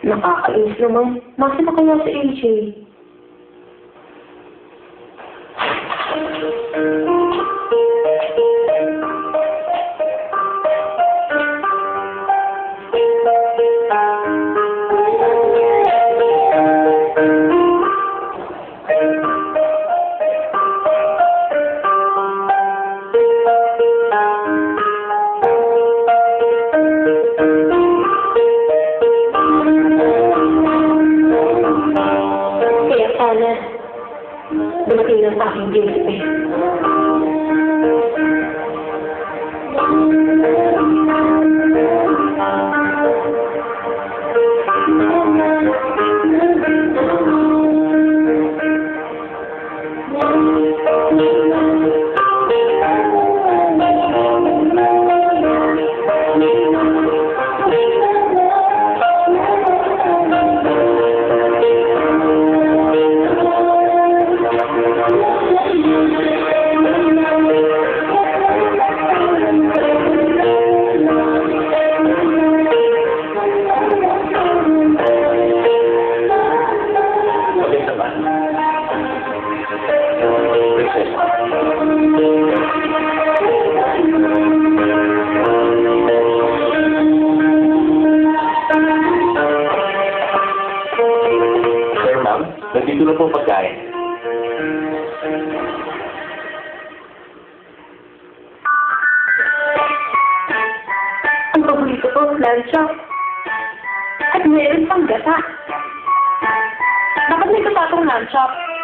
Nakakainis naman. Masa na kaya sa AJ? Dumating na sa aking gift eh. Nandito na po pagkain. Ang paborito ko, plancha. At meron pang gata. Bakit may kasatong lancha?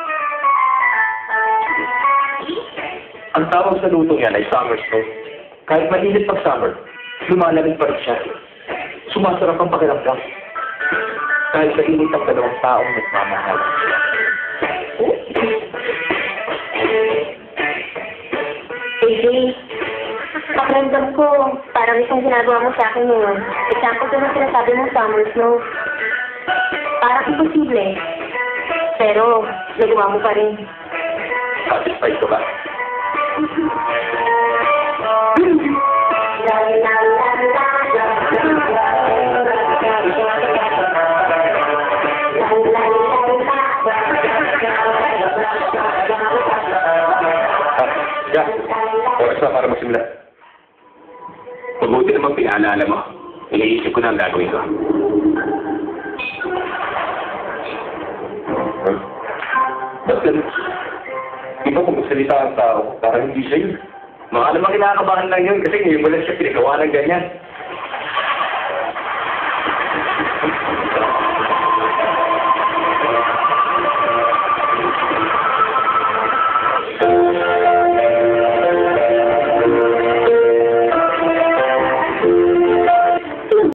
Ang tawag sa lutong yan ay summer snow. Kahit mainit pag summer, lumalamig pa rin siya. Sumasarap ang pakiramdam. Kahit sa init ang dalawang taong nagmamahal. AJ, pakiramdam ko, parang isang ginagawa mo sa akin ngayon. Example ko na sinasabi mong summer snow. Parang imposible. Pero, nagawa mo pa rin. Satisfied ka ba? Ya, oras na para magsimula. Mabuti namang pinaalala mo. Iniisip ko na ang gagawin ko. Ba't ganun? Di ba kung magsalita ang tao, parang hindi siya yun. Mga alam ang kinakabahan lang yun kasi ngayon mo lang siya pinagawa ng ganyan.